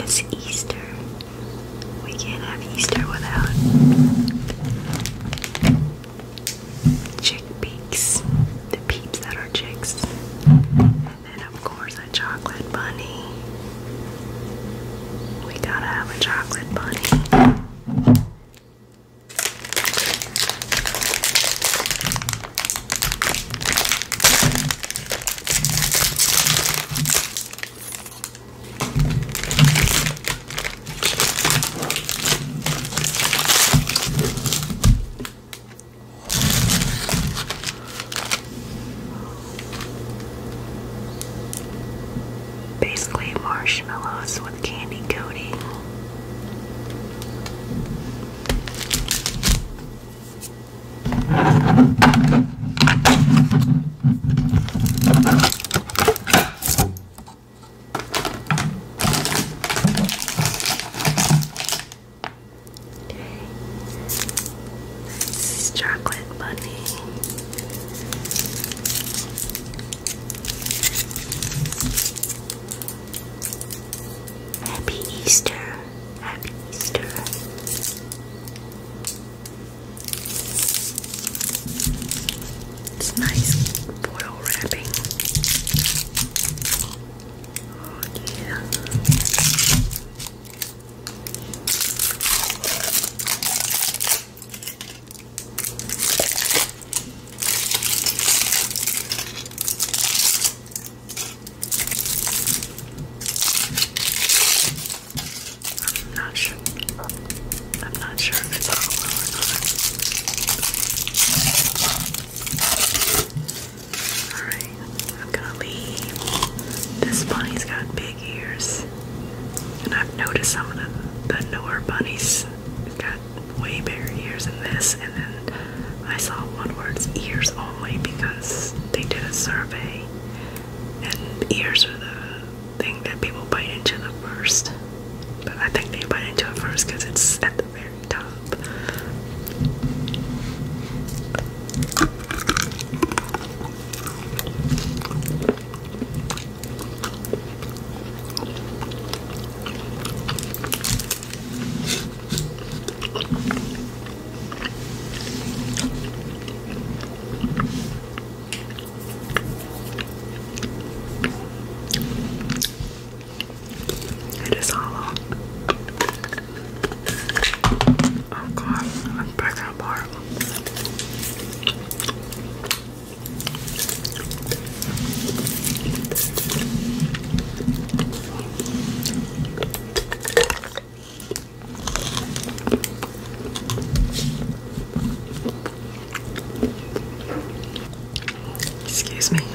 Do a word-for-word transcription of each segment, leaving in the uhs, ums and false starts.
It's Easter. We can't have Easter without chick peeks, the peeps that are chicks, and then of course a chocolate bunny. We gotta have a chocolate bunny. Basically marshmallows with candy coating. Okay. This is chocolate bunny. Happy Easter. Happy Easter. It's nice foil wrapping. Oh yeah. I'm not sure. I'm not sure if it's hollow or not. Alright, I'm gonna leave. This bunny's got big ears. And I've noticed some of the, the newer bunnies got way bigger ears than this. And then I saw one where it's ears only because they did a survey. And ears are the thing that people bite into the first. But I think they bite into it first because it's at the very top. It is hollow. Oh god, I'm breaking apart. Excuse me.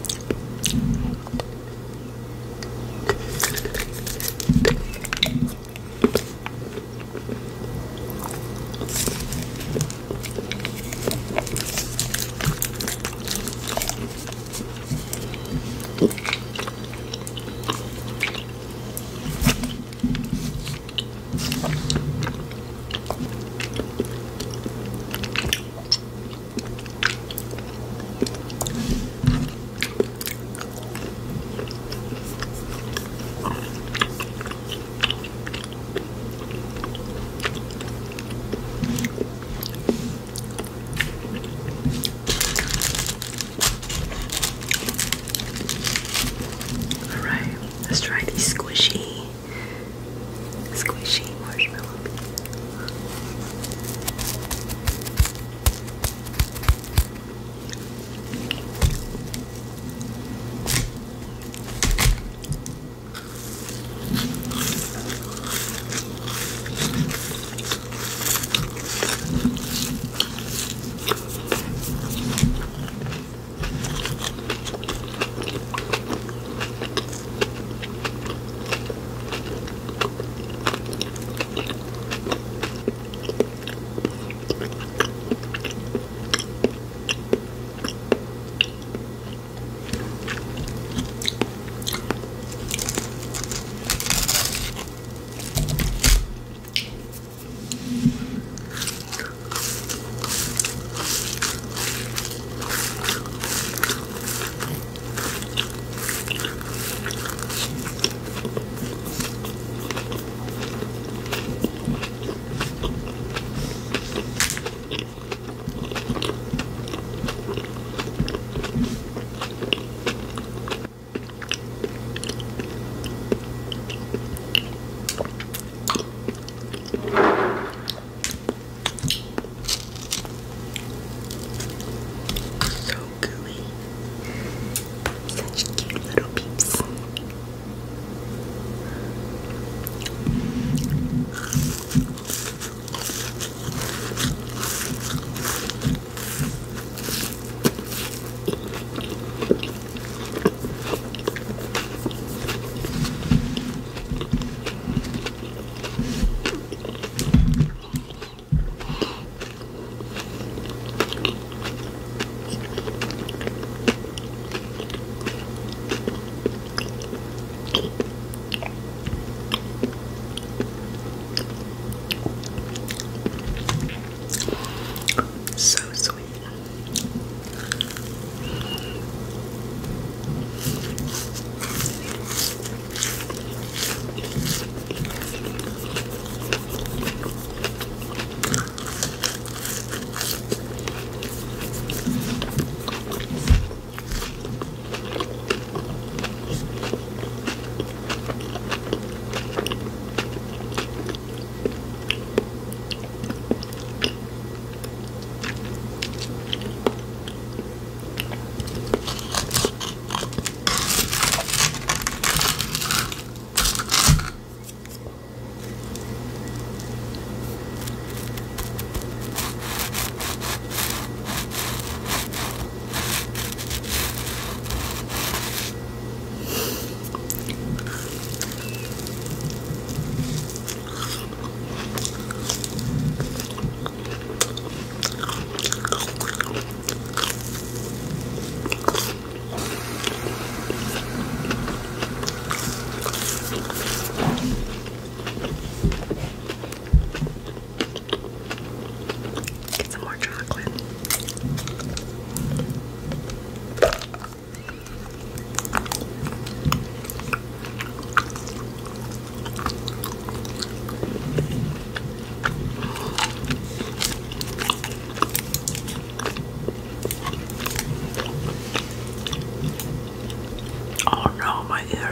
Alright, let's try these squishy, squishy marshmallows.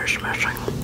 ears missing.